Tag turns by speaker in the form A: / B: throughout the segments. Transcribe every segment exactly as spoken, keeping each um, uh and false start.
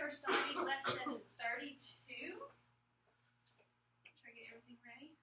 A: are starting lesson thirty-two. Try to get everything ready.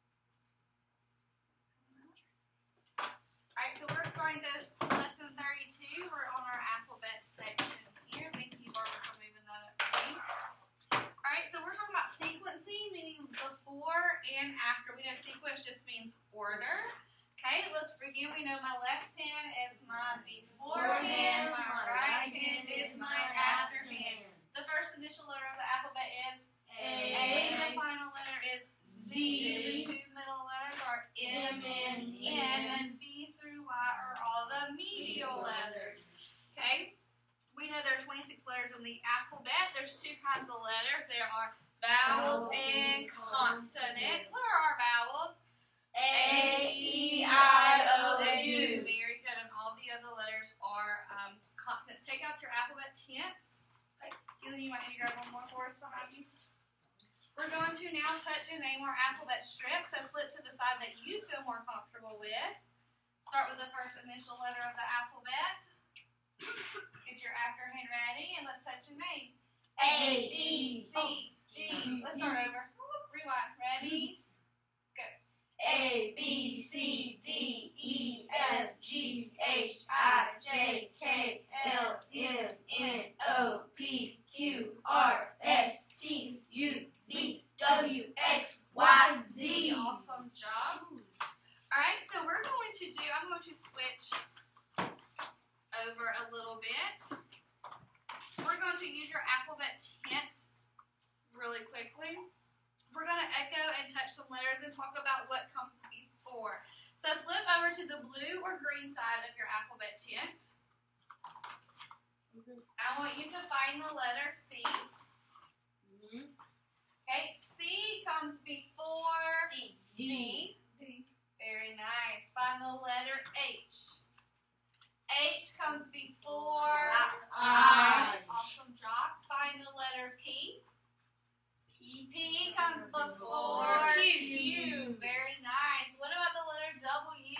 A: Alright, so we're starting the lesson thirty-two. We're on our alphabet section here. Thank you, Barbara, for moving that up for me. Alright, so we're talking about sequencing, meaning before and after. We know sequence just means order. Okay, let's begin. We know my left hand is my before hand, my right hand is my after hand. The first initial letter of the alphabet is A. A. The final letter is Z. The two middle letters are M and N, and B through Y are all the medial letters. Okay, we know there are twenty-six letters in the alphabet. There's two kinds of letters. There are vowels and consonants. What are our vowels? A, E, I, O, and U. Very good. And all the other letters are um, consonants. Take out your alphabet tense. Okay. Keelan, you might need to grab one more for us behind you. We're going to now touch and name our alphabet strip. So flip to the side that you feel more comfortable with. Start with the first initial letter of the alphabet. Get your after hand ready, and let's touch and name. A, B, C, D. Let's start over. Rewind. Ready? A, B, C, D, E, F, G, H, I, J, K, L, M, N, O, P, Q, R, S, T, U, V, W, X, Y, Z. Awesome job. Alright, so we're going to do, I'm going to switch over a little bit. We're going to use your alphabet tense really quickly. We're going to echo and touch some letters and talk about what comes before. So flip over to the blue or green side of your alphabet tent. Mm-hmm. I want you to find the letter C. Mm-hmm. Okay, C comes before D. D. D. Very nice. Find the letter H. H comes before I. Awesome job. Find the letter P. P comes before Q. Very nice. What about the letter W?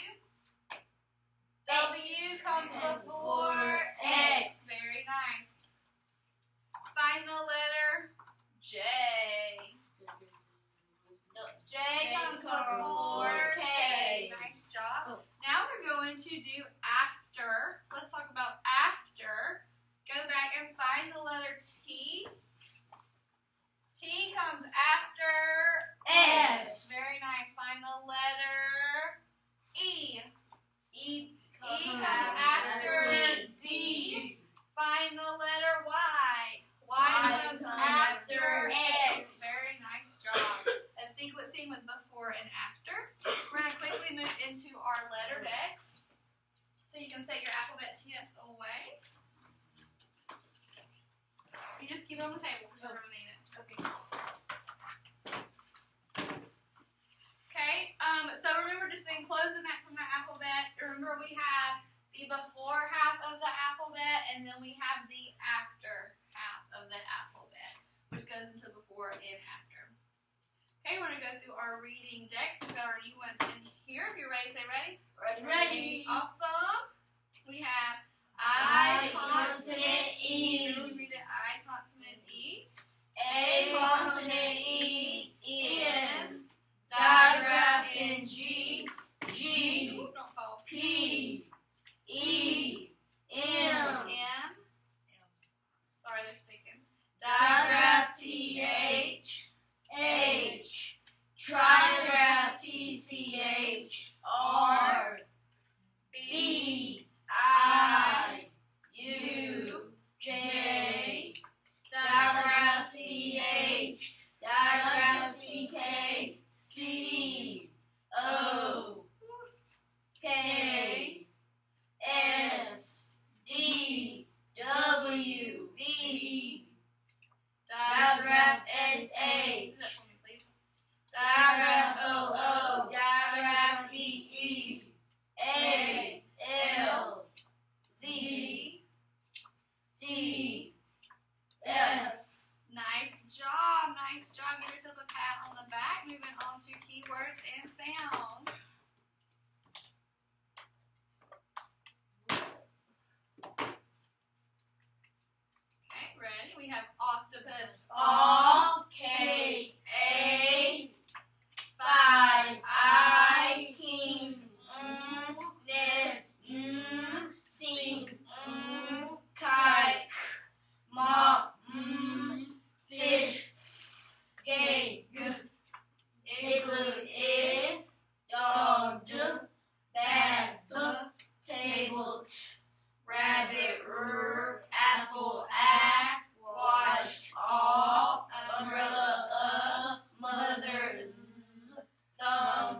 A: W comes before X. Very nice. Find the letter J. J comes before K. Nice job. Now we're going to do after. Let's talk about after. Go back and find the letter T. T comes after S. Very nice. Find the letter E. E, e comes after D. D. Find the letter Y. Y, y comes after X. Very nice job of sequencing with before and after. We're going to quickly move into our letter decks. So you can set your alphabet tense away. You just keep it on the table because you're going to need it. Okay. Okay, um, so remember just enclosing that from the alphabet. Remember we have the before half of the alphabet and then we have the after half of the alphabet, which goes into before and after. Okay, we're going to go through our reading decks. We've got our new ones in here. If you're ready, say ready.
B: Ready. Ready.
A: Awesome. We have I, I consonant E. We read it I consonant E. A consonant E, N, digraph in G, G, P, E, M, M, sorry they're sticking, digraph T, H, H, trigraph T, C, H, R, B, I, U, J, digraph C H, digraph C K, C, O, K,
B: rabbit, r, apple, a, watch, all, umbrella, uh, mother, thumb,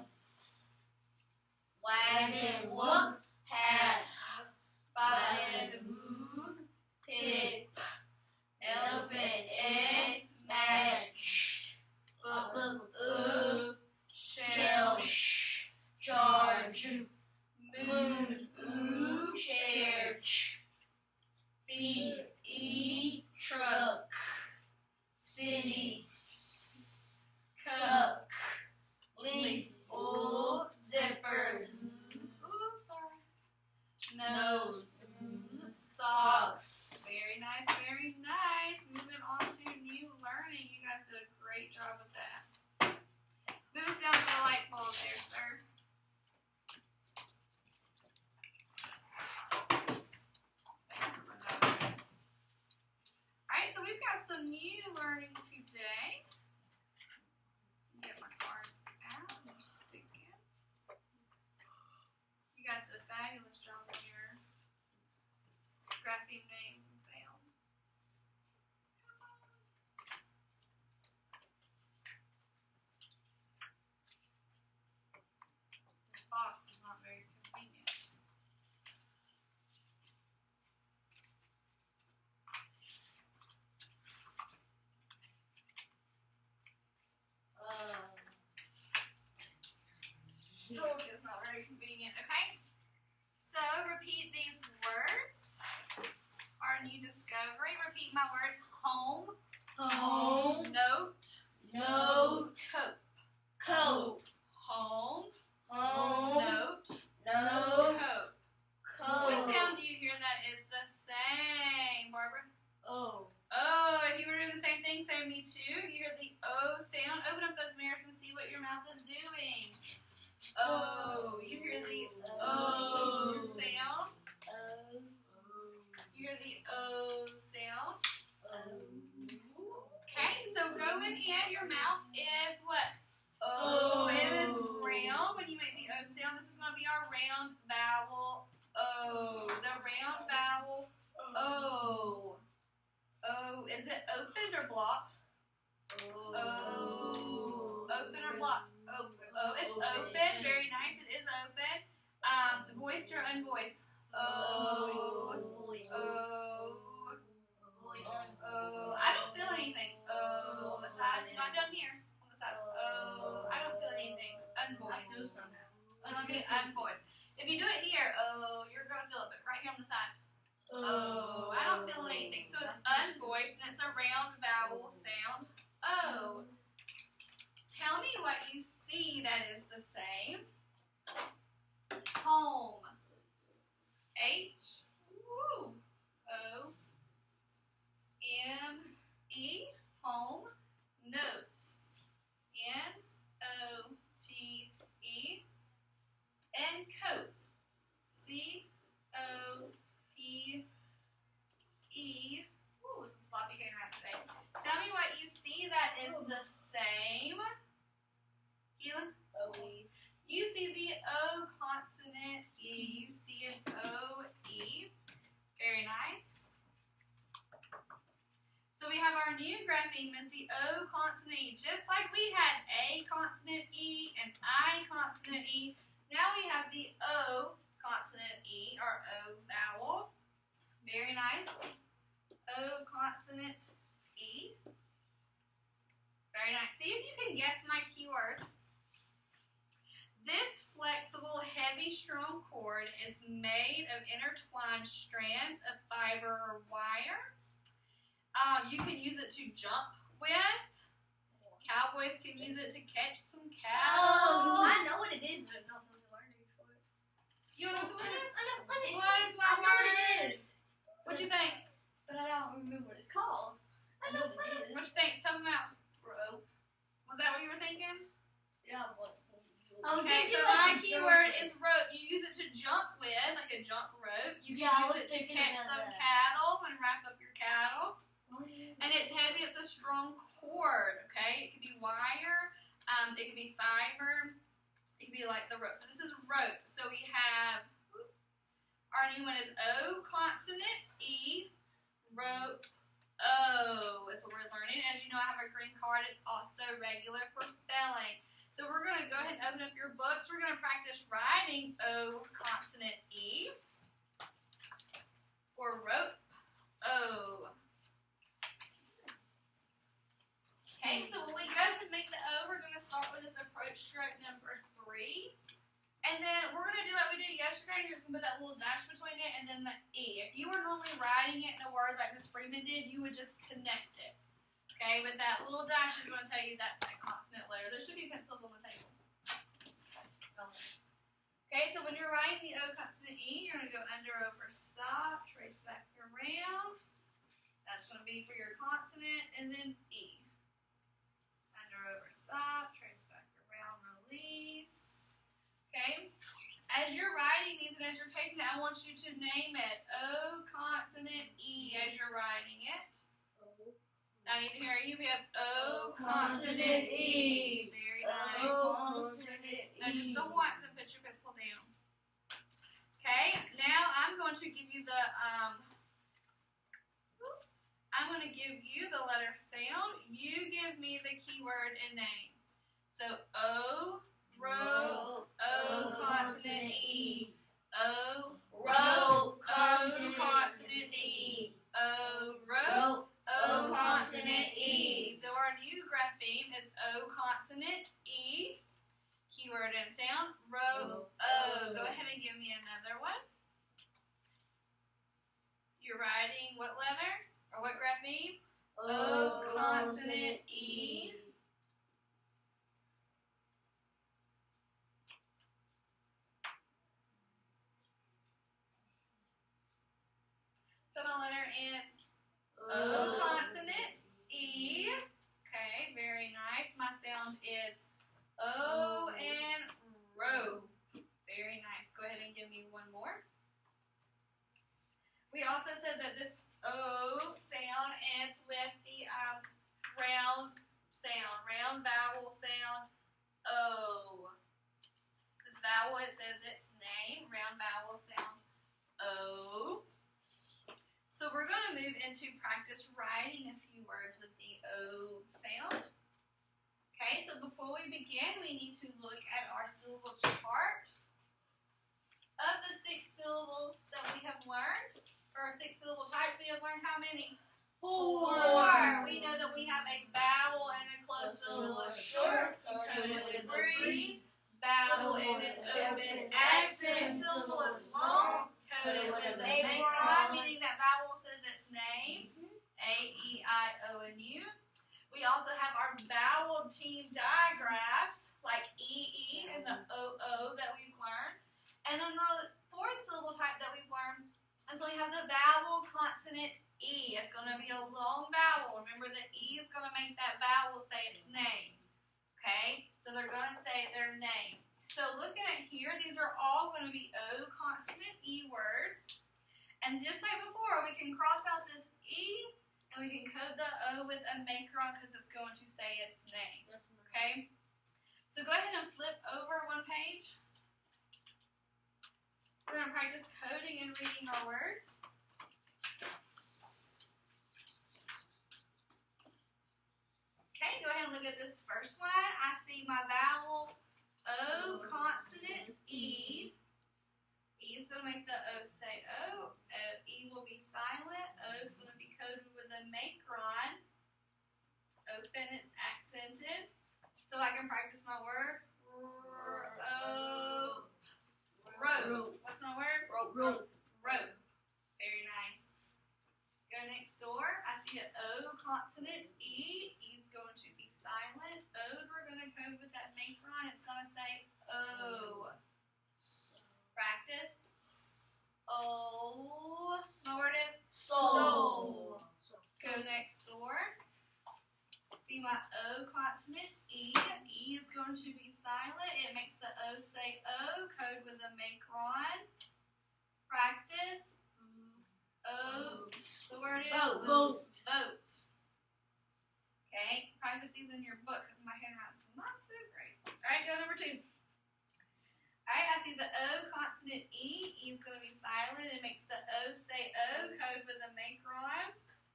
B: wagon, w, hat, violin, pig, elephant, egg, match, book, uh, shell, sh, charge, moon, ooh, chair, ch, feed, eat, truck, city, s, cup, leaf, ooh, zippers, ooh, sorry, nose, socks.
A: Very nice, very nice. Moving on to new learning. You guys did a great job with that. Move us down to the light bulb there, sir. Alright, so we've got some new learning today. Get my cards out and stick in. You guys did a fabulous job here. Graphing names and sounds. This box is not very convenient.
B: Uh,
A: It's not very convenient, okay? So repeat these words. Our new discovery. Repeat my words. Home.
B: home,
A: Note.
B: note,
A: Cope.
B: coat,
A: Home.
B: home,
A: Note.
B: note,
A: Cope.
B: coat.
A: What sound do you hear that is the same, Barbara?
B: Oh.
A: Oh, if you were doing the same thing, say me too. You hear the O sound. Open up those mirrors and see what your mouth is doing. Oh, you hear the O sound.
B: Oh.
A: You hear the O sound.
B: Oh.
A: Okay, so going in, your mouth is what? O. It is round. When you make the O sound, this is going to be our round vowel O. The round vowel O. O. Is it opened or blocked? O. Open or blocked?
B: Open.
A: Oh, it's open. Very nice. It is open. Um, voiced or unvoiced? Oh. Oh. Oh. I don't feel anything. Oh. On the side. Not down here. On the side. Oh. I don't feel anything. Unvoiced. It's going to be unvoiced. If you do it here, oh, you're going to feel it. But right here on the side. Oh. I don't feel anything. So it's unvoiced and it's a round vowel sound. Oh. Tell me what you see that is the same. Home. H. Woo. O. M. E. Home. Note. N. O. T. E. And coat. C. O. P. E. Ooh, some sloppy hair right today. Tell me what you see that is the same. Keelan? You see the O consonant E. You see an O E. Very nice. So we have our new grapheme is the O consonant E. Just like we had A consonant E and I consonant E, now we have the O consonant E, or O vowel. Very nice. O consonant E. Very nice. See if you can guess my keyword. This flexible, heavy, strong cord is made of intertwined strands of fiber or wire. Um, you can use it to jump with. Cowboys can use it to catch some cattle.
B: Oh, I know what it is, but not the word for it.
A: You don't know what it is?
B: I know what it is.
A: What is my
B: I know what
A: word?
B: it is.
A: What you think?
B: But I don't remember what it's called. I know what it is.
A: What you think? Tell me out.
B: Rope.
A: Was that what you were thinking?
B: Yeah, what?
A: Okay,
B: did
A: so
B: you
A: my
B: like
A: keyword
B: jump?
A: is rope. You use it to jump with, like a jump rope. You can
B: Yeah, I
A: use
B: was
A: it to
B: thinking
A: catch
B: about
A: some
B: that.
A: cattle and wrap up your cattle.
B: Oh, yeah.
A: And it's heavy. It's a strong cord, okay? It could be wire. Um, it could be fiber. It could be like the rope. So this is rope. So we have our Our new one is O consonant, E, rope, O is what we're learning. As you know, I have a green card. It's also regular for spelling. So we're going to go ahead and open up your books. We're going to practice writing O consonant, E, or rope, O. Okay, so when we go to make the O, we're going to start with this approach stroke number three. And then we're going to do like we did yesterday. You're just going to put that little dash between it and then the E. If you were normally writing it in a word like Miss Freeman did, you would just connect it. Okay, but that little dash is going to tell you that's that consonant letter. There should be pencils on the table. Okay, so when you're writing the O consonant E, you're going to go under, over, stop, trace back around. That's going to be for your consonant, and then E. Under, over, stop, trace back around, release. Okay, as you're writing these and as you're tracing it, I want you to name it O consonant E as you're writing it. I need to hear you. We have O consonant E. Very nice.
B: O consonant E.
A: Now just go once and put your pencil down. Okay, now I'm going to give you the um. I'm going to give you the letter sound. You give me the keyword and name. So O. Rope, O consonant E. O,
B: Rope,
A: consonant E. O, rope, O consonant E. So our new grapheme is O consonant E. Keyword and sound, rope, O. Go ahead and give me another one. You're writing what letter? Or what grapheme? O consonant E. So my letter is O consonant E. Okay, very nice. My sound is O and rope. Very nice. Go ahead and give me one more. We also said that this O sound is with the um, round sound, round vowel sound, O. This vowel, it says its name, round vowel sound, O. So we're going to move into practice writing a few words with the O sound. Okay, so before we begin, we need to look at our syllable chart. Of the six syllables that we have learned, or six syllable types, we have learned how many?
B: Four.
A: Four. We know that we have a vowel and a closed syllable short, encoded with a brief, vowel and an open accent, syllable is long, coded with a macron, meaning that vowel says its name, A, E, I, O, and U. We also have our vowel team digraphs, like E, E, and the O, O that we've learned. And then the fourth syllable type that we've learned is we have the vowel consonant E. It's going to be a long vowel. Remember, the E is going to make that vowel say its name. Okay? So they're going to say their name. So looking at here, these are all going to be O consonant E words. And just like before, we can cross out this E and we can code the O with a macron because it's going to say its name. Okay? So go ahead and flip over one page. We're going to practice coding and reading our words. Okay, go ahead and look at this first one. I see my vowel O consonant E. E is going to make the O say O. O. E will be silent. O is going to be coded with a macron. It's open, it's accented. So I can practice my word. O. Rope. What's my word?
B: Rope. Rope.
A: Rope. Very nice. Go next door. I see an O consonant E. E is going to be silent. O, we're going to code with that macron. It's going to say O. Practice. O. My word is soul. Go next door. See my O consonant E. E is going to be silent. It makes the O say O. Code with a macron. Practice. Oat. The word is
B: Boat.
A: Boat. Boat. Okay. Practice these in your book because my handwriting's not so great. Alright, go number two. Alright, I see the O consonant E. E is going to be silent. silent. It makes the O say O. Code with a make rhyme.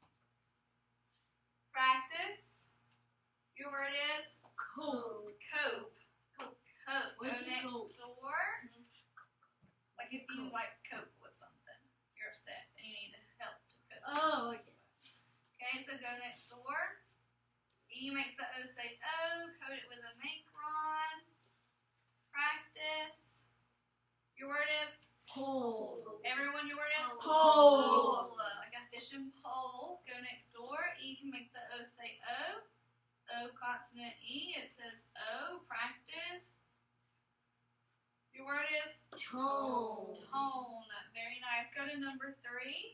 A: Practice. Your word is
B: Cold.
A: cope.
B: Cope.
A: Cope. Go
B: What's a
A: next
B: cope?
A: door. Like if you
B: Cope.
A: like cope with something, you're upset and you need help to cope.
B: Oh, okay.
A: Okay, so go next door. E makes the O say O. Code it with a make rhyme. Practice. Your word is
B: Pole.
A: everyone. Your word is
B: Pole.
A: Like a fishing pole. Go next door. E can make the O say O. O consonant E. It says O. Practice. Your word is
B: Tone.
A: tone. Very nice. Go to number three.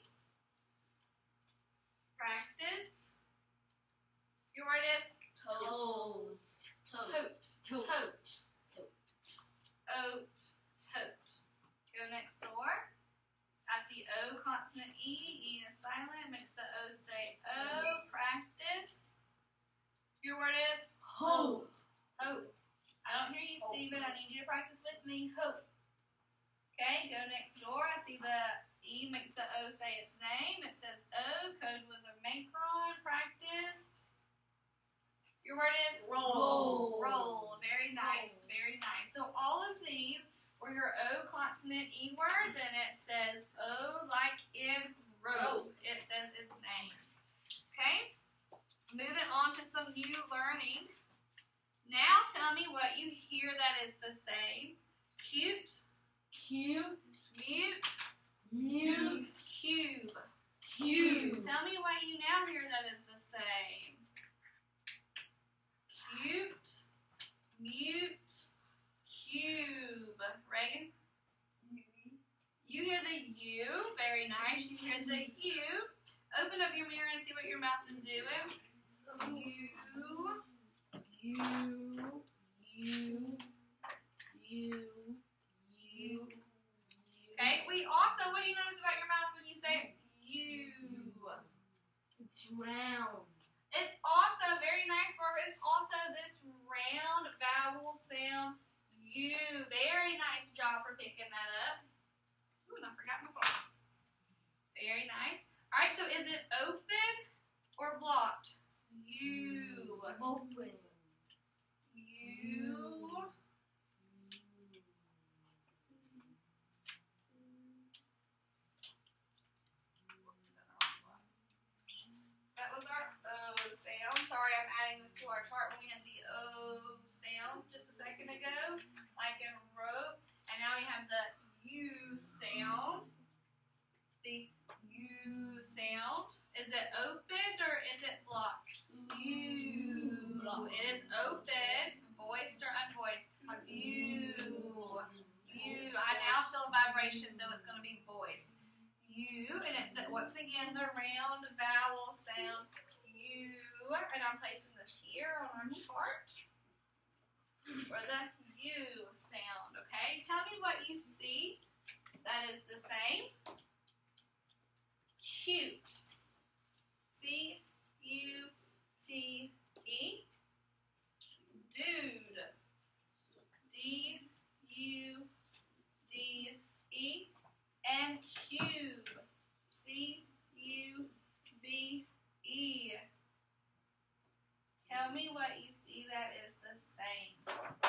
A: Practice. Your word is
B: Toast.
A: tote.
B: Toast.
A: Tote. Oat. Tote. Go next door. I see O consonant E. E is silent. Makes the O say O. Practice. Your word is
B: Hope.
A: hope. I don't hear you, Stephen. I need you to practice with me. Hope. Okay, go next door. I see the E makes the O say its name. It says O. Code with a make rhyme. Practice. Your word is
B: Roll.
A: Roll. Very nice. Very nice. So all of these were your O consonant E words, and it says O like in rope. It says its name. Okay? Moving on to some new learning. Now tell me what you hear that is the same. Cute,
B: Cute.
A: mute,
B: Mute.
A: cube.
B: Cube.
A: Tell me what you now hear that is the same. Cute, mute, cube. Reagan? You hear the U. Very nice. You hear the U. Open up your mirror and see what your mouth is doing. U.
B: You. You. You. You.
A: Okay. We also, what do you notice about your mouth when you say U?
B: It's round.
A: It's also, very nice, Barbara, it's also this round vowel sound, U. Very nice job for picking that up. Ooh, and I forgot my box. Very nice. All right, so is it open or blocked? U.
B: Open.
A: U. That was our O sound. Sorry, I'm adding this to our chart when we had the O sound just a second ago, like in rope. And now we have the U sound. The U sound. Is it opened or is it blocked? U. It is open. Voiced or unvoiced? U. U. I now feel a vibration, so it's going to be voiced. U, and it's the, once again the round vowel sound U, and I'm placing this here on our chart for the U sound. Okay, tell me what you see that is the same. Cute. C U T E. Dude. D U D E. And cube. C U B E. Tell me what you see that is the same.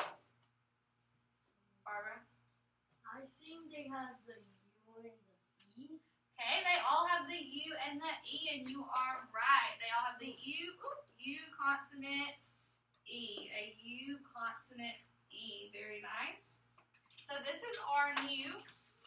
A: Barbara?
B: I think they have the U and the E.
A: Okay, they all have the U and the E, and you are right. They all have the U, ooh, U consonant E. A U consonant E. Very nice. So this is our new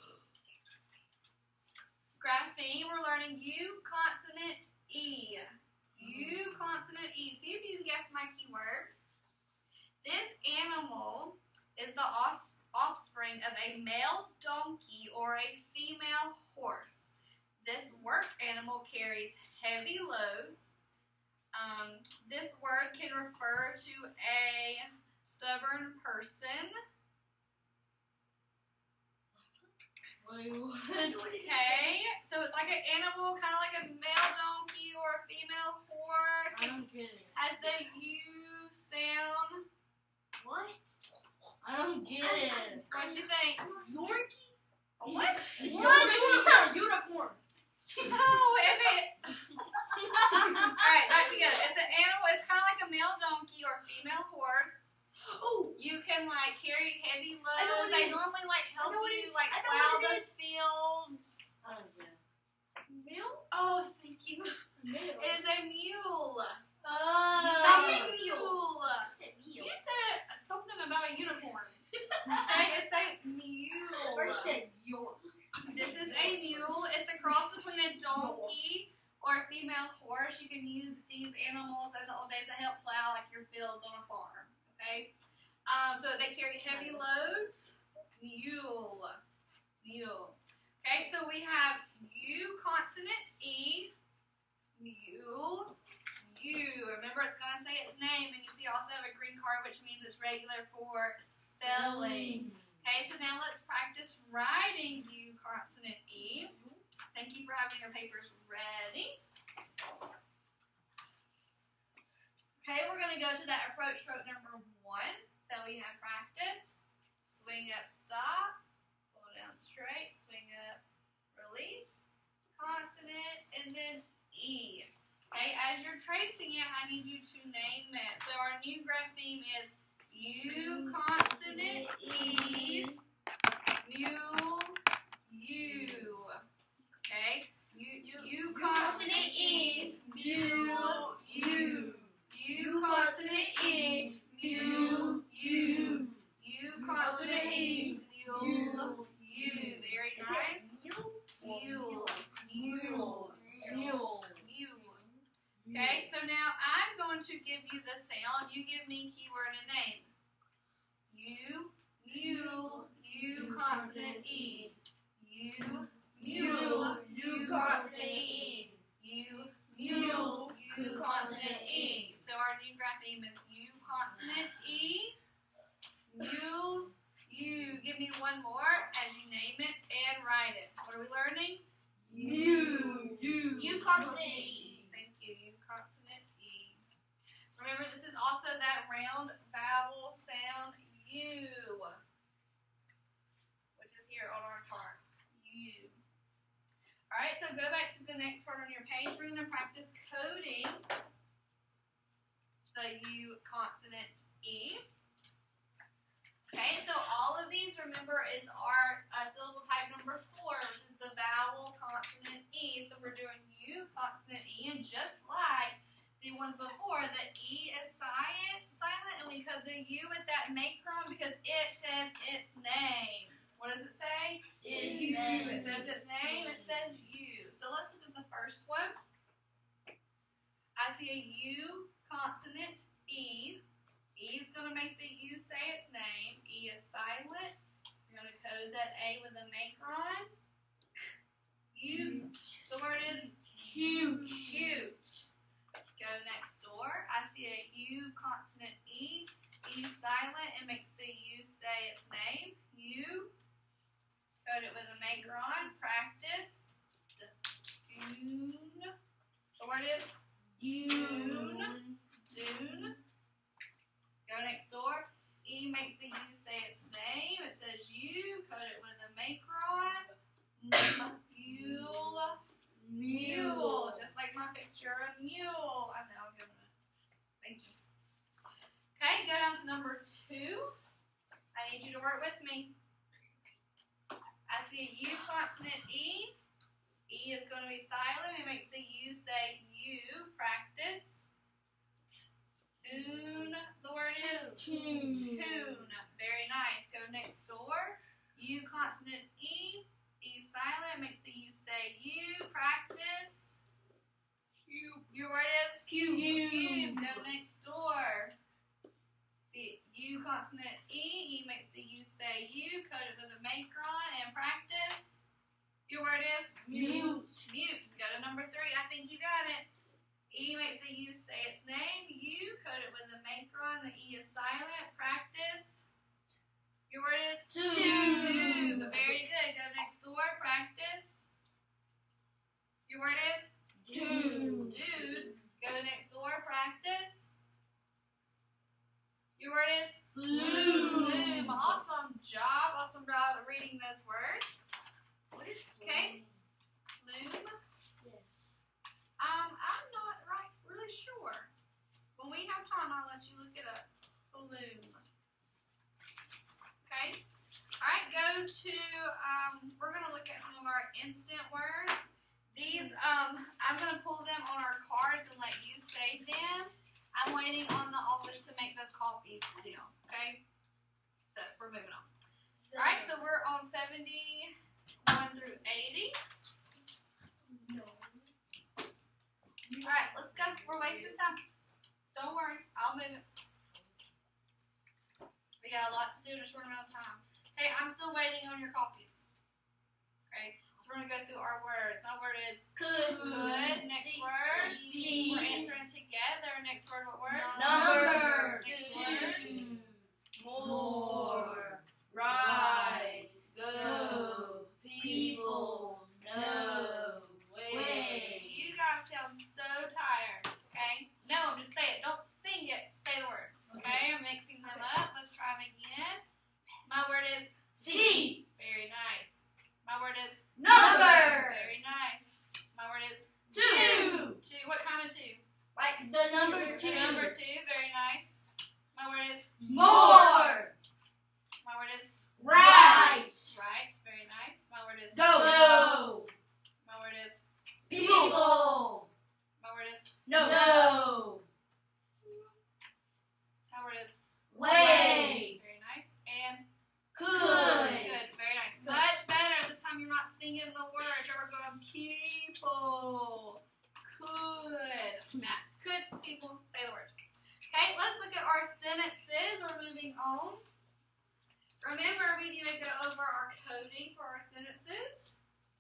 A: grapheme. We're learning U consonant E. U consonant E. See if you can guess my keyword. This animal is the off offspring of a male donkey or a female horse. This work animal carries heavy loads. Um, this word can refer to a stubborn person.
B: Wait, what?
A: Okay, so it's like an animal, kind of like a male donkey or a female horse.
B: I don't get it.
A: Has the U sound.
B: What? I don't get it.
A: What you think?
B: Yorkie?
A: A what?
B: What? Unicorn. Unicorn.
A: Oh, if it. Alright, back together. It's an animal, it's kind of like a male donkey or female horse.
B: Oh.
A: You can like carry heavy
B: I know
A: loads.
B: what
A: They
B: it is.
A: normally like help
B: I know what
A: you
B: it-
A: like
B: I know
A: plow
B: what it
A: the fields.
B: Oh, yeah. Mule?
A: Oh, thank you.
B: Mule.
A: It is a mule.
B: Oh.
A: I said mule.
B: I said
A: You
B: mule.
A: said something about a unicorn. Okay, it's a mule.
B: First said York.
A: This is a mule. It's a cross between a donkey or a female horse. You can use these animals in the old days to help plow like your fields on a farm. Okay. Um, so they carry heavy loads. Mule. Mule. Okay, so we have U consonant E. Mule. U. Remember, it's going to say its name, and you see I also have a green card, which means it's regular for spelling. Okay, so now let's practice writing U consonant E. Thank you for having your papers ready. Okay, we're going to go to that approach stroke number one that we have practiced. Swing up, stop. Pull down straight, swing up, release. Consonant, and then E. Okay, as you're tracing it, I need you to name it. So our new grapheme is U consonant E, mule, U. Okay? U, U consonant E, mule, U. U consonant E, mule, U. U consonant E, mule, U. Very nice. Mule. Mule.
B: Mule.
A: Mule. Okay, so now I'm going to give you the sound. You give me keyword and name. U, mule, U consonant E. U, mule, U consonant E. U, mule, U consonant E. So our new grapheme is U consonant E. Mule, U. Give me one more as you name it and write it. What are we learning?
B: U. U. U consonant E.
A: Thank you. U consonant E. Remember, this is also that round vowel sound U, which is here on our chart. U. All right, so go back to the next part on your page. We're going to practice coding the U consonant E. Okay, so all of these, remember, is our uh, syllable type number four, which is the vowel consonant E. So we're doing U consonant E, and just like the ones before, the E is silent, silent, and we code the U with that macron because it says its name. What does it say?
B: Its
A: U.
B: name.
A: It says its name. It says U. So let's look at the first one. I see a U consonant E. E is going to make the U say its name. E is silent. You're going to code that A with a macron. U. The word is
B: Cute.
A: cute. Go next door. I see a U consonant E. E silent. It makes the U say its name. U. Code it with a macron. Practice. Dune. The word is Dune. Dune. Go next door. E makes the U say its name. It says U. Code it with a macron. Mule. Mule. Just like my picture of mule. I know. I'll give it. Thank you. Okay, go down to number two. I need you to work with me. I see a U consonant E. E is going to be silent. It makes the U say U. Practice. Tune. The word is
B: Tune.
A: tune. Very nice. Go next door. U consonant E. E silent. Makes the U say U. Practice. Cube. Your word is
B: Cube.
A: Cube. Go next door. See, U consonant E. E makes the U say U. Code it with a macron and practice. Your word is
B: Mute.
A: Mute. Go to number three. I think you got it. E makes the U say its name. U. Code it with a macron. The E is silent. Practice. Your word is
B: Tube.
A: tube. Very good. Go next door. Practice. Your word is
B: Dude.
A: dude. Go next door. Practice. Your word is
B: Flume.
A: flume. Awesome job. Awesome job at reading those words. time, I'll let you look it up. Balloon. Okay. All right. Go to. Um, we're gonna look at some of our instant words. These. Um, I'm gonna pull them on our cards and let you say them. I'm waiting on the office to make those copies still. Okay. So we're moving on. All right. So we're on seventy-one through eighty.
B: No.
A: All right, let's go. We're wasting time. Don't worry, I'll move it. We got a lot to do in a short amount of time. Okay, I'm still waiting on your copies. Okay, so we're gonna go through our words. My word is
B: Could.
A: good. Next word.
B: See.
A: We're answering together. Next word, what word?
B: Number.
A: Next
B: Two.
A: word.
B: More. Rise. Go. People. No. Way.
A: You guys sound so tired. Okay, no, just say it. Don't sing it. Say the word. Okay, I'm mixing them up. Let's try it again. My word is
B: See.
A: very nice. My word is
B: Number.
A: very nice. My word is
B: Two.
A: two. What kind of two?
B: Like the number
A: The
B: two.
A: number two. Very nice. My word is
B: More.
A: my word is
B: Right.
A: right. Very nice. My word is
B: Go. Go.
A: my word is
B: People.
A: my word is
B: No. No.
A: my word is
B: Way.
A: very nice. And
B: Could.
A: good. Very nice. Much better. This time you're not singing the words. You're going people. Could. Nah. Could people say the words. Okay, let's look at our sentences. We're moving on. Remember, we need to go over our coding for our sentences.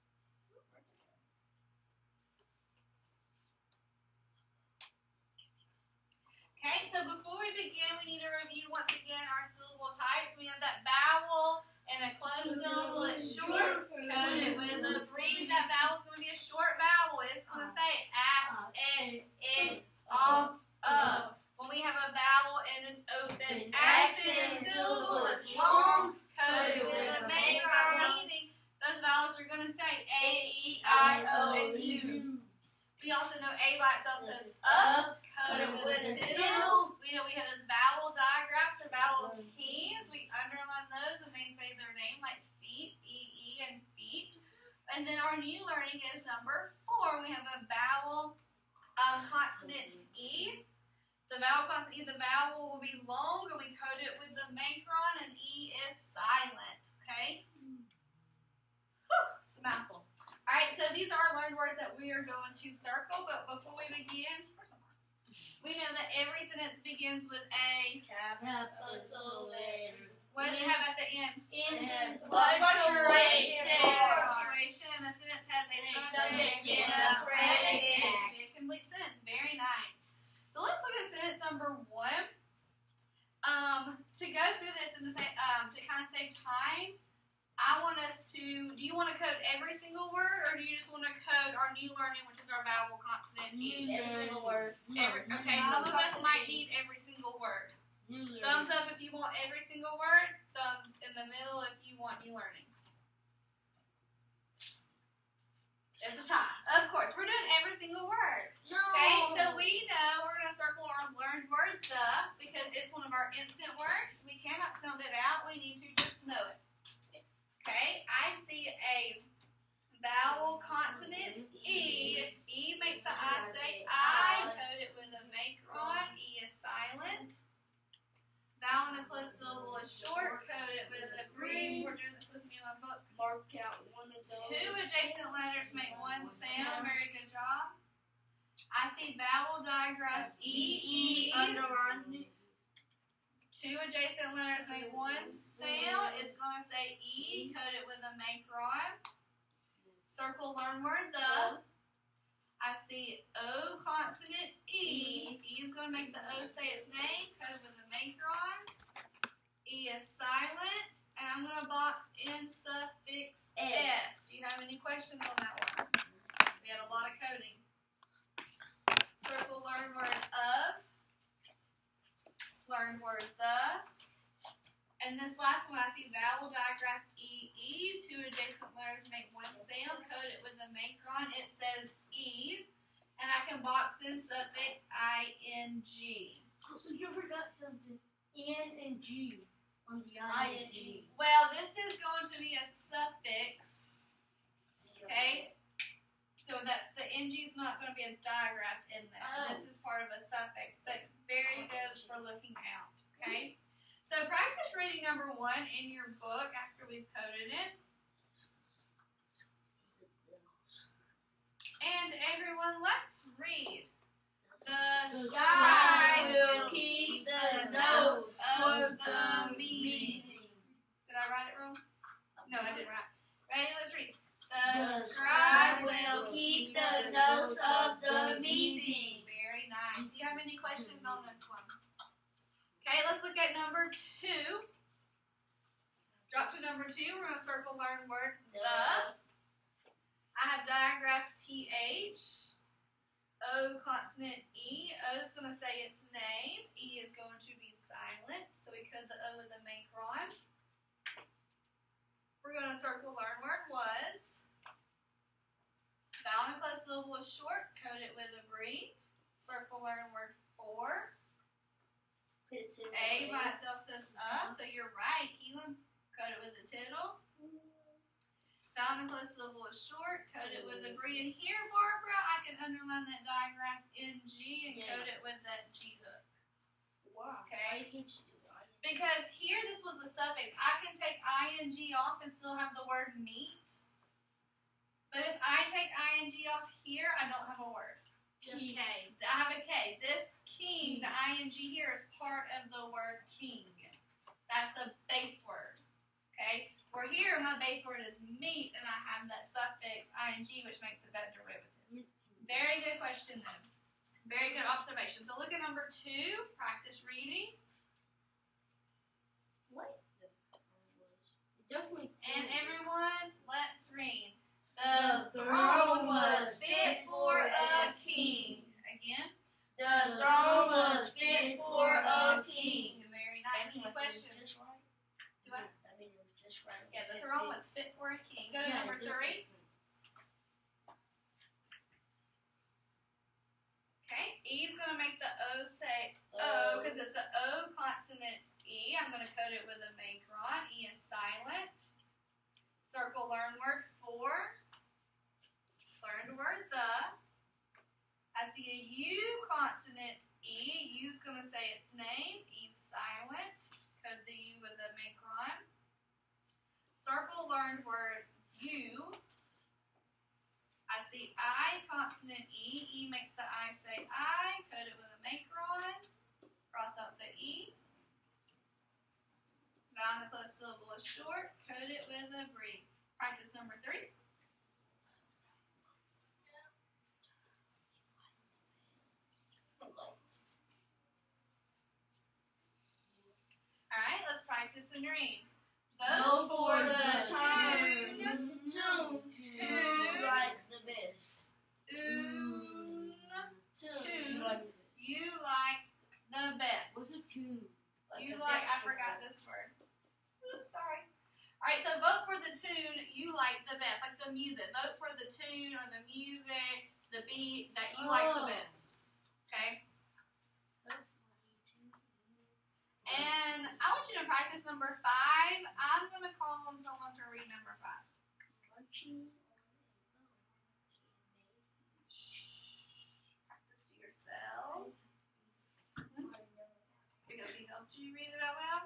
A: Okay, so before we begin, we need to review once again our syllable types. We have that vowel and a closed syllable. It's short. Code it with a breathe. That vowel is going to be a short vowel. It's going to say at, and, it, off, up. When we have a vowel and an open accent syllable, it's long. Code it with a macron, meaning those vowels are going to say A, E, I, O, and U. We also know A by itself says up. Code it with a till. We know we have those vowel digraphs or vowel T's. We underline those and they say their name, like feet, E, E, and feet. And then our new learning is number four. We have a vowel um, consonant E. The vowel consonant E, the vowel will be long, and we code it with the macron, and E is silent. Okay? Whew, it's a mouthful. All right, so these are our learned words that we are going to circle, but before we begin, we know that every sentence begins with a
B: Capital letter.
A: what does it have at the end?
B: In
A: Punctuation.
B: punctuation.
A: Punctuation. And the sentence has a subject and a predicate.
B: predicate.
A: To be a complete sentence. Very nice. So let's look at sentence number one. Um, to go through this and to say, um, to kind of save time, I want us to. Do you want to code every single word, or do you just want to code our new learning, which is our vowel consonant E?
B: Every single word.
A: Every, okay, some of us might need every single word. Thumbs up if you want every single word. Thumbs in the middle if you want new learning. It's a tie. Of course, we're doing every single word. Okay, so we know we're going to circle our learned word the because it's one of our instant words. We cannot sound it out. We need to just know it. Okay, I see a vowel consonant E. E makes the I say I. Code it with a macron. E is silent. Vowel and a closed syllable is short. Code it with a breathe. We're doing this with me in my book.
B: Mark out one of those.
A: Two adjacent letters make one sound. Very good job. I see vowel digraph E, E.
B: Underline.
A: Two adjacent letters make one sound. It's going to say E. Code it with a macron. Circle learn word the. I see O consonant E. E is going to make the O say its name. Code with a macron. E is silent. And I'm going to box in suffix S. S. Do you have any questions on that one? We had a lot of coding. Circle learn word of. Learn word the. And this last one, I see vowel digraph E, E. Two adjacent letters make one sound. Code it with a macron. It says E. And I can box in suffix I N G.
B: So you forgot something. N and G on the I N G.
A: Well, this is going to be a suffix. Okay? So that's the N G is not going to be a digraph in that.
B: Oh.
A: This is part of a suffix, but very good for looking out. Okay? So practice reading number one in your book after we've coded it. And everyone, let's read. The sky will keep the notes of the meeting. Did I write it wrong? No, I didn't write. Ready? Let's read. The scribe will keep the notes of the meeting. Very nice. Do you have any questions on this one? Okay, let's look at number two. Drop to number two. We're going to circle learn word the. I have digraph T H. O consonant E. O is going to say its name. E is going to be silent. So we code the O with a macron. We're going to circle learn word was. Vowel and close syllable is short. Code it with a brief. Circle learn word for. A by itself says uh, so you're right, Keelan. Code it with a tittle. Vowel and close syllable is short. Code it with a agree. And here, Barbara, I can underline that diagram in G and
B: Yeah.
A: code it with that G hook.
B: Wow.
A: Okay?
B: I can't do that.
A: Because here, this was the suffix. I can take ing off and still have the word meet. But if I take ing off here, I don't have a word.
B: K.
A: I have a K. This king, the ing here is part of the word king. That's a base word. Okay? Where here, my base word is meet, and I have that suffix ing, which makes it that derivative. Very good question, though. Very good observation. So look at number two, practice reading.
B: What? Definitely.
A: And everyone, let's read.
B: The throne was fit for a king.
A: Again.
B: The throne was fit for a king.
A: Very nice. Any questions? Do I?
B: I mean, it was just right.
A: Yeah, the throne was fit for a king. Go to
B: Yeah,
A: number
B: this
A: three.
B: makes sense.
A: Okay. E's going to make the O say O because it's the O consonant E. I'm going to code it with a macron. E is silent. Circle learn word for. Learned word the. I see a U consonant E. U's going to say its name. E's silent. Code the U with a macron. Circle learned word U. I see I consonant E. E makes the I say I. Code it with a macron. Cross out the E. Vowel and the close syllable is short. Code it with a brief. Practice number three. Alright, let's practice and read. Vote for the tune.
B: Tune.
A: Tune.
B: Like the best.
A: Un.
B: Tune.
A: Tune. You like the best.
B: What's a tune?
A: You
B: a
A: like, I
B: vegetable.
A: forgot this word. Oops, sorry. Alright, so vote for the tune you like the best. Like the music. Vote for the tune or the music, the beat that you like the
B: Oh.
A: best. Okay? And I want you to practice number five. I'm going to call on someone to read number five. Practice to yourself. Hmm? Because he helped you read it out loud.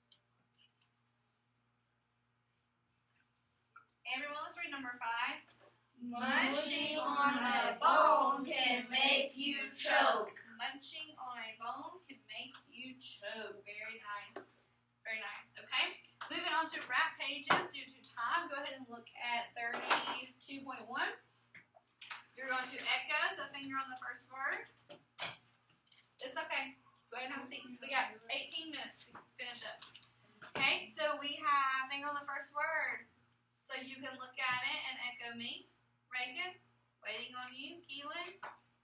A: Everyone, let's read number five.
B: Munching on a bone can make you choke.
A: Munching on a bone can make you choke. Very nice. Very nice. Okay. Moving on to wrap pages due to time. Go ahead and look at thirty-two point one. You're going to echo, so finger on the first word. It's okay. Go ahead and have a seat. We got eighteen minutes to finish up. Okay, so we have finger on the first word. So you can look at it and echo me. Reagan, waiting on you. Keelan.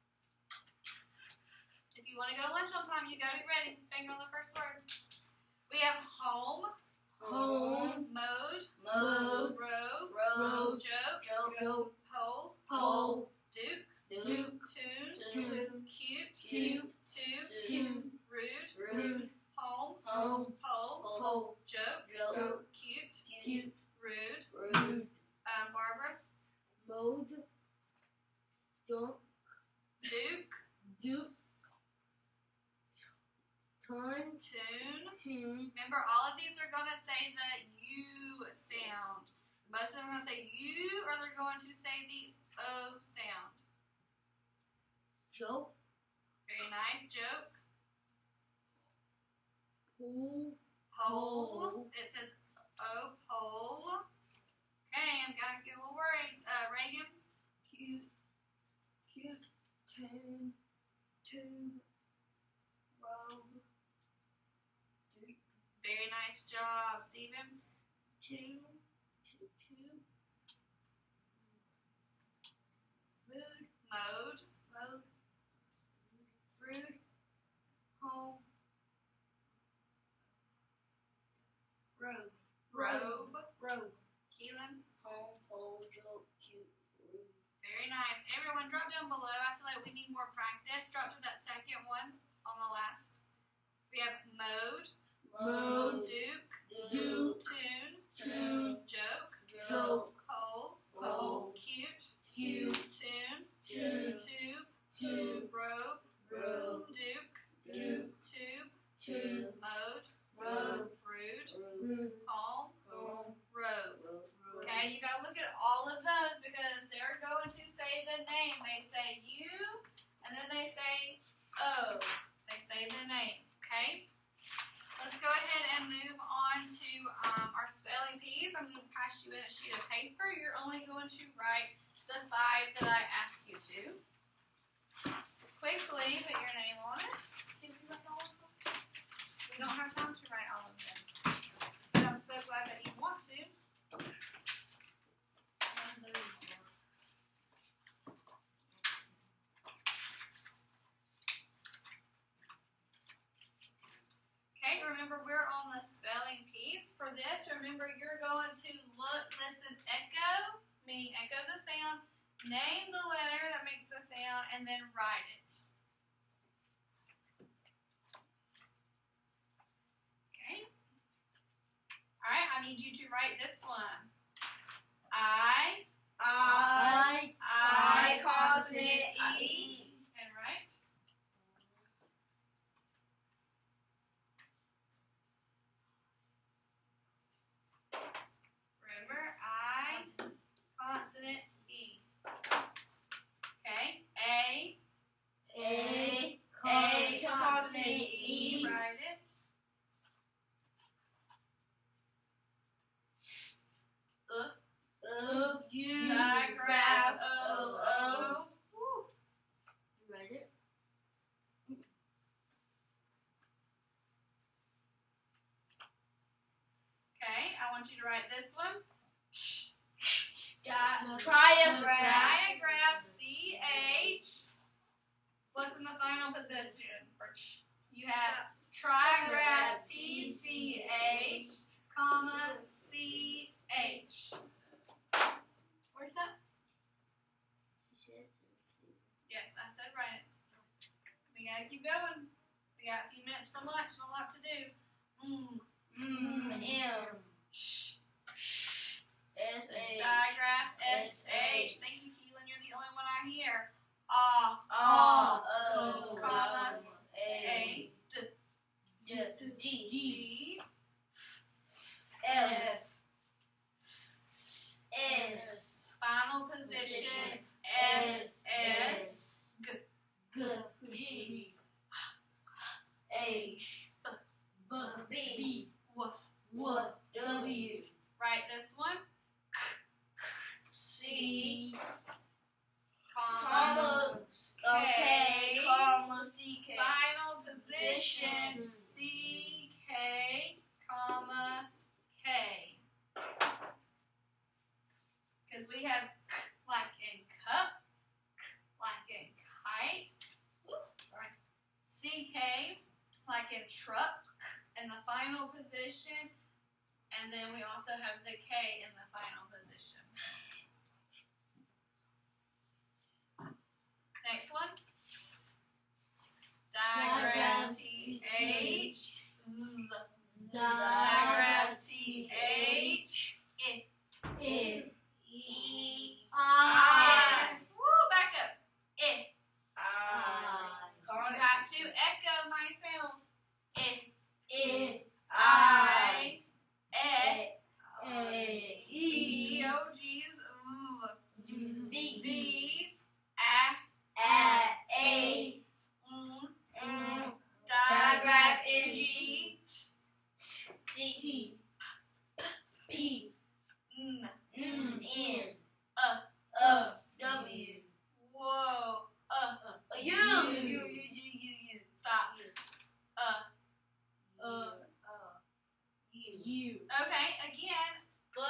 A: If you want to go to lunch on time, you gotta be ready. Finger on the first word. We have home,
B: Home.
A: mode,
B: Mode.
A: road,
B: Road.
A: joke,
B: Joke.
A: pole,
B: Pole.
A: duke,
B: Duke.
A: tune,
B: Tune.
A: cute,
B: Cute.
A: tube,
B: Tune.
A: rude,
B: Dunk.
A: Duke.
B: Duke. Turn.
A: Tune.
B: Tune.
A: Remember, all of these are going to say the U sound. Most of them are going to say U, or they're going to say the O sound.
B: Joke.
A: Very nice. Joke.
B: Pole.
A: Pole. It says O, pole. Okay, I'm going to get a little worried. Uh, Reagan.
B: Cute. Cute. Tune. Tube. Robe. Duke.
A: Very nice job, Stephen.
B: Tune. Tube. Tube. Rude.
A: Mode.
B: Road. Rude. Home. Robe.
A: Robe.
B: Robe.
A: Keelan.
B: Home. Pole. Joke. Cute. Rude.
A: Very nice. Everyone, drop down below. I feel like we need more practice. Drop to that second one on the last. We have mode.
B: Mode.
A: Duke.
B: Duke.
A: Tune.
B: Tune.
A: Joke.
B: Joke.
A: Pole.
B: Pole.
A: Cute.
B: Cute.
A: Tune.
B: Tune.
A: Tube.
B: Tube.
A: Robe.
B: Robe.
A: Duke.
B: Duke.
A: Tube.
B: Tube.
A: Mode.
B: Robe.
A: Rude.
B: Rude.
A: Home.
B: Home.
A: Robe.
B: Robe.
A: Okay, you gotta look at all of those because they're going to say the name. They say you, and then they say O. They say the name. Okay? Let's go ahead and move on to um, our spelling piece. I'm going to pass you in a sheet of paper. You're only going to write the five that I ask you to. Quickly put your name on it. Can we write all of them? We don't have time to write all of them. But I'm so glad that you want to. Okay, remember we're on the spelling piece. For this, remember you're going to look, listen, echo, meaning echo the sound, name the letter that makes the sound, and then write it. Okay. All right, I need you to write this one. I,
B: I,
A: I,
B: I,
A: consonant
B: consonant
A: E, and write. Remember, I, consonant E. Okay, A,
B: A,
A: A, consonant
B: consonant
A: E,
B: E,
A: write it. Uh,
B: O, U,
A: diagram, O, O. Woo.
B: You read it?
A: Okay, I want you to write this one.
B: Di-
A: Trigraph,
B: Trigraph.
A: C H. What's in the final position for ch? You have trigraph, T C H, comma, C H. Where's that? Yes, I said write it. We gotta keep going. We got a few minutes for lunch and a lot to do. Mm.
B: Mm, M,
A: Shh.
B: S, A,
A: Digraph, S H.
B: S H.
A: Thank you, Keelan. You're the only one I hear. Ah,
B: R,
A: O,
B: O,
A: comma,
B: A,
A: A, D,
B: D, D, D,
A: D,
B: F,
A: S.
B: S,
A: Final position, S, S, G.
B: G, G, H, B, B,
A: W.
B: W, W,
A: Write this one.
B: C,
A: Comma,
B: comma,
A: K.
B: K, comma, C, K.
A: final position, C, K, comma, K. Because we have k like in cup, k like in kite, whoop, sorry, C K like in truck in the final position, and then we also have the K in the final position. Next one. Diagram T H. Diagram T H. I.
B: E,
A: I. Woo, back up.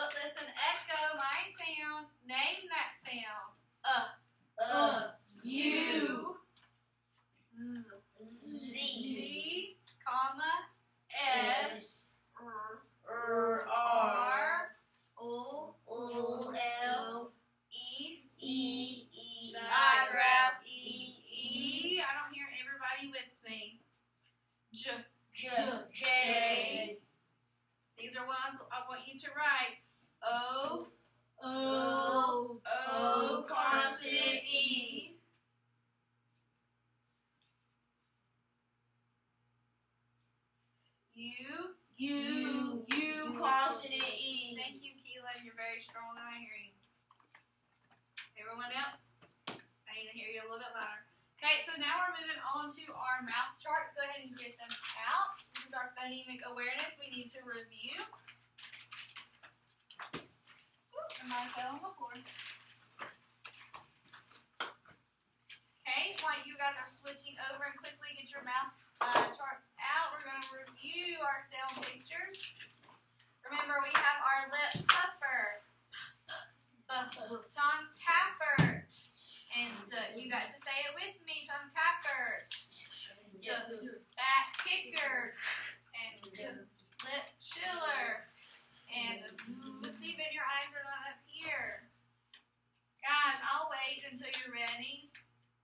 A: look, listen, echo my sound. Name that sound. Uh.
B: Uh.
A: U.
B: Z.
A: Z. Comma. S. R.
B: R.
A: R. O.
B: O. L.
A: E.
B: E. E.
A: Digraph. E. E. I don't hear everybody with me. J.
B: J.
A: J.
B: J.
A: These are ones I want you to write. O.
B: O.
A: O.
B: Consonant E.
A: U.
B: U. U. Consonant E.
A: Thank you, Keelan. You're very strong in my hearing. Everyone else? I need to hear you a little bit louder. Okay, so now we're moving on to our mouth charts. Go ahead and get them out. This is our phonemic awareness we need to review. Ooh, and mine fell on the floor. Okay, while you guys are switching over and quickly get your mouth uh, charts out, we're going to review our sound pictures. Remember, we have our lip puffer, tongue tapper, and uh, you got to say it with me, tongue tapper, back kicker, and lip chiller, and let's see if your eyes are not up here. Guys, I'll wait until you're ready.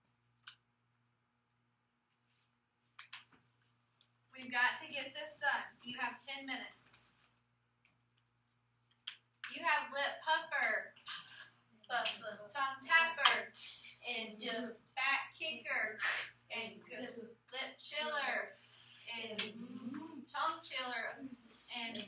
A: We've got to get this done. You have ten minutes. You have lip puffer, tongue tapper, and back kicker, and lip chiller, and tongue chiller, and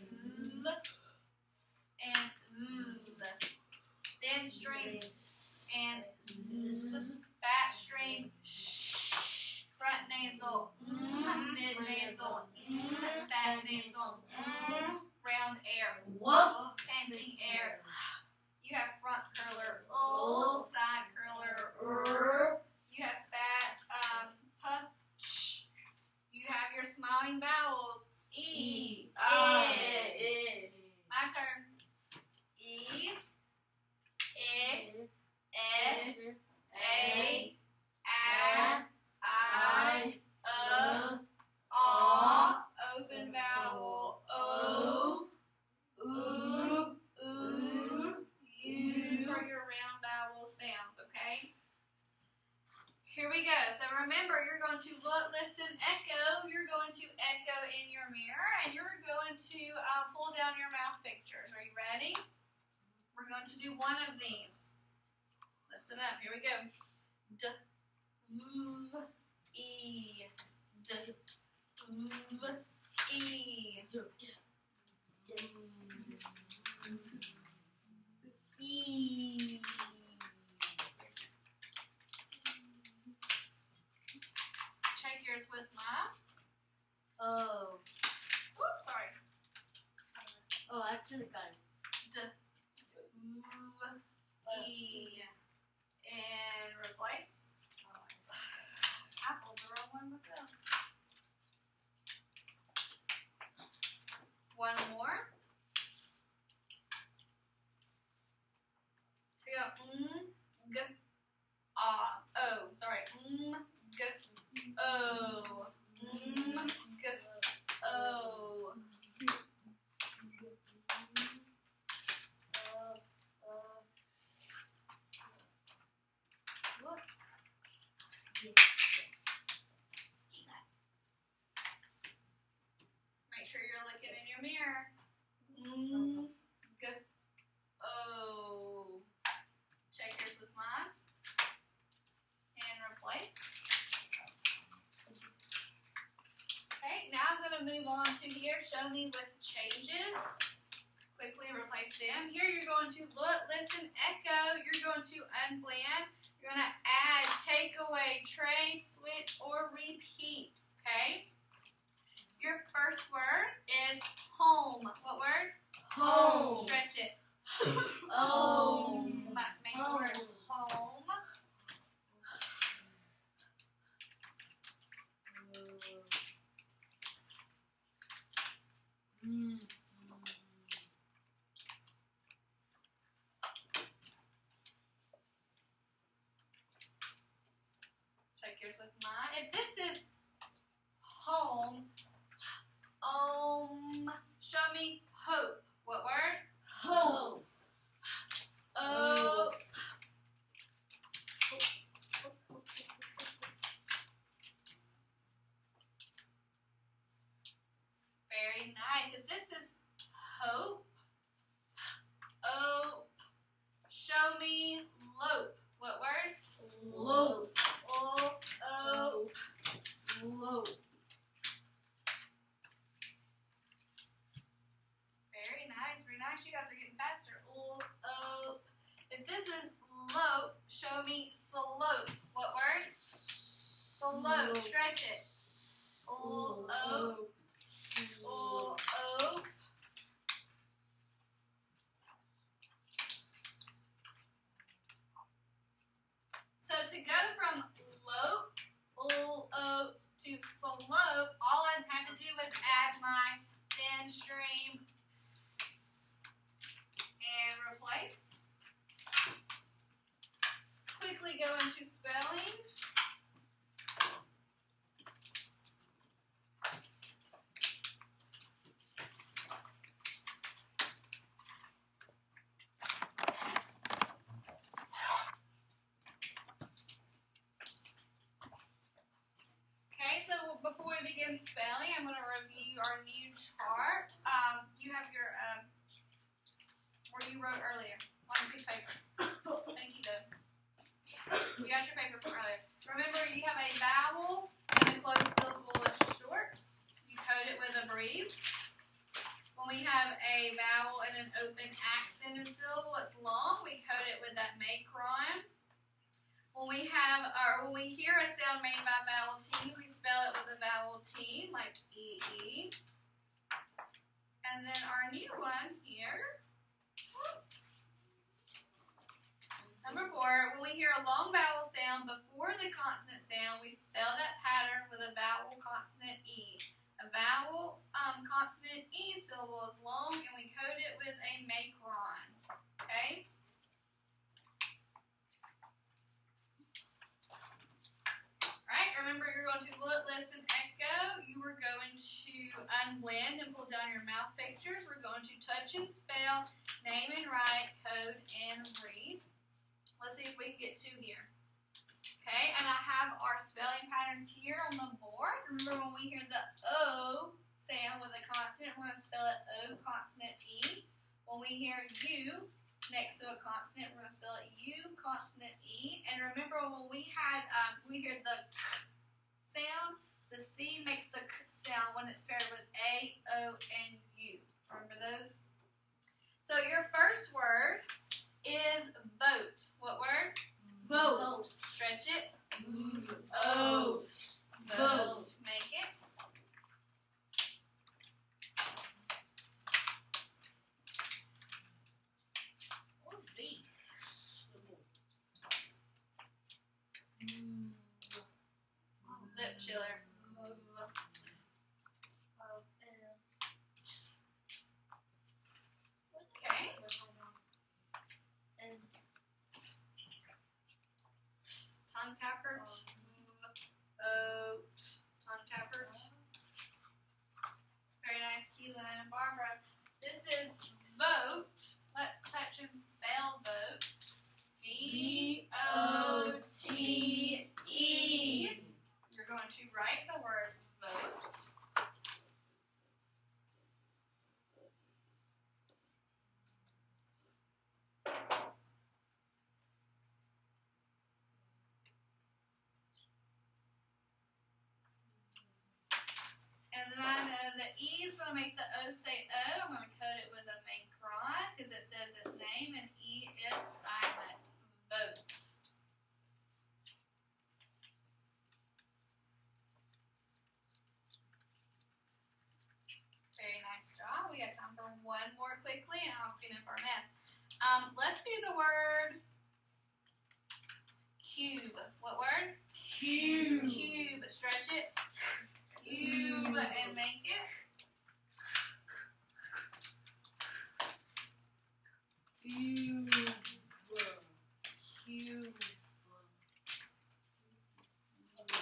A: and thin string, and back string, front nasal, mid nasal, back nasal, round air,
B: Whoa.
A: panting air. You have front curler, oh, side curler,
B: R.
A: you have fat, um, puff, sh. You have your smiling vowels, E,
B: I.
A: E. My turn. E, I, E, A, A, I, Uh, Aw, open vowel, O, Ooh, Ooh, U for your round vowel sounds, okay? Here we go. So remember, you're going to look, listen, echo. You're going to echo in your mirror, and you're going to uh, pull down your mouth pictures. Are you ready? We're going to do one of these. Listen up. Here we go. D, V, E, D, V, E.
B: E.
A: Check yours with my.
B: Oh.
A: Oops, sorry.
B: Oh, I actually got it.
A: D, V, E. And replace. I pulled the wrong one myself. One more. Here we go. Mm, g, ah, oh, sorry. Mm, g, oh. Mm, g, oh. Make sure you're looking in your mirror. Mm, g, oh. Check yours with mine. And replace. Okay, now I'm going to move on to here. Show me with changes. Quickly replace them. Here you're going to look, listen, echo. You're going to unplan. You're going to add, take away, trade, switch, or repeat. Okay? Your first word is home. What word?
B: Home.
A: Stretch it.
B: Home.
A: Make the word home. check yours with mine. If this is home, um, show me hope. What word?
B: Hope.
A: Oh. Very nice. If this is hope, oh, show me lope. What word?
B: Lope.
A: Oh, oh.
B: Lope.
A: Very nice, very nice. You guys are getting faster. Oh, oh. If this is lope, show me slope. What word? Slope.
B: Slope.
A: Stretch it. Oh, oh. Oh, oh. So to go from lope, oh, oh, to slope, all I have to do is add my thin stream and replace. Quickly go into spelling. Okay, so before we begin spelling, I'm going to review our new chart. Um, you have your, um, where you wrote earlier, on your piece of paper. Thank you, Doug. You got your paper from earlier. Remember, you have a vowel and a closed syllable is short. You code it with a breathe. When we have a vowel and an open accented syllable, it's long. We code it with that macron. When we have, or when we hear a sound made by vowel T, we spell it with a vowel T, like E E. And then our new one here. Number four, when we hear a long vowel sound before the consonant sound, we spell that pattern with a vowel consonant E. A vowel um, consonant E syllable is long, and we code it with a macron. Okay? Alright, remember you're going to look, listen, echo. You are going to unblend and pull down your mouth pictures. We're going to touch and spell, name and write, code, and read. Let's see if we can get two here. Okay, and I have our spelling patterns here on the board. Remember when we hear the O sound with a consonant, we're going to spell it O consonant E. When we hear U next to a consonant, we're going to spell it U consonant E. And remember when we had, um, we hear the sound, the C makes the K sound when it's paired with A, O, and U. Remember those? So your first word is boat. What word?
B: Boat. Boat.
A: Stretch it.
B: Boat.
A: Boat. Make it. Lip chiller. Okay. Tongue tappert. Oat. Tongue tappert. Very nice, Keelan and Barbara. This is boat. Let's touch and spell boat. B O T E. You're going to write the word boat. And then I know the E is going to make the O say O. I'm going to code it with a macron because it says its name, and E is silent. Boat. Very nice job. We got time for one more quickly, and I'll clean up our mess. Um, let's do the word cube. What word?
B: Cube.
A: Cube. Stretch it. Cube and make it.
B: Cube. Cube.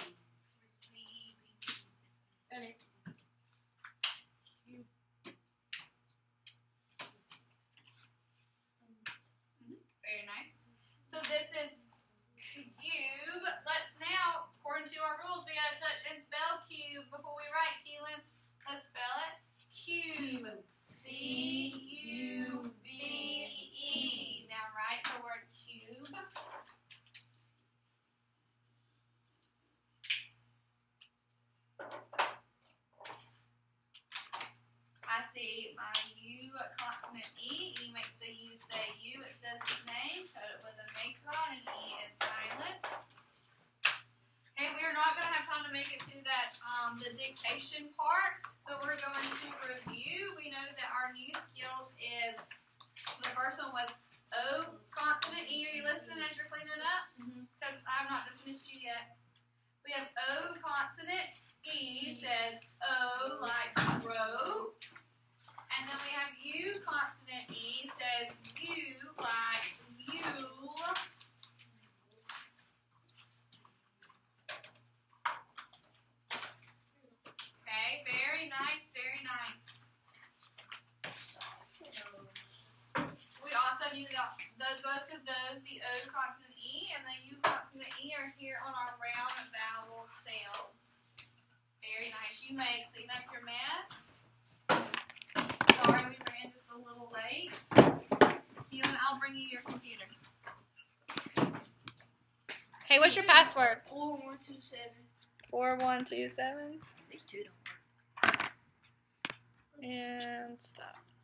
A: E. E makes the U say U. It says his name. Code it with a macron, and E is silent. Okay, we are not going to have time to make it to that um, the dictation part, but we're going to review. We know that our new skills is the first one was O consonant. E, are you listening as you're cleaning up? Because mm-hmm. I've not dismissed you yet. We have O consonant. E says O like grow. And then we have U consonant. E says U like mule. Okay, very nice, very nice. We also knew that those, both of those, the O consonant E and the U consonant E, are here on our round vowel sounds. Very nice. You may clean up your mess. Sorry, we ran just a little late. Keelan, I'll bring you your computer. Hey, what's your password?
B: Four one two seven.
A: Four one two seven.
B: These two don't work.
A: And stop.